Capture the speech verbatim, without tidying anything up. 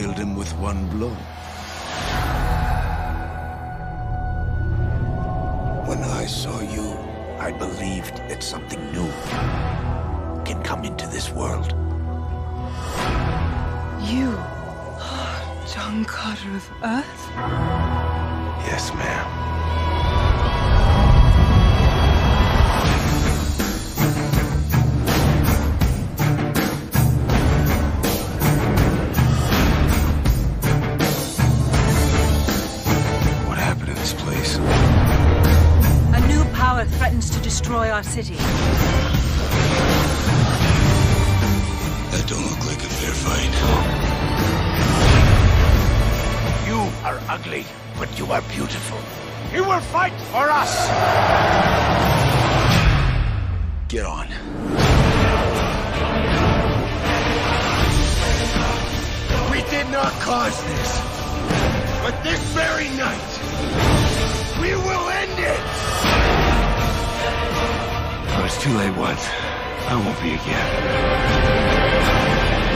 killed him with one blow. When I saw you, I believed that something new can come into this world. You are John Carter of Earth? Yes, ma'am. Threatens to destroy our city. That don't look like a fair fight. You are ugly, but you are beautiful. You will fight for us! Get on. We did not cause this, but this very night, we will end it! I was too late once. I won't be again.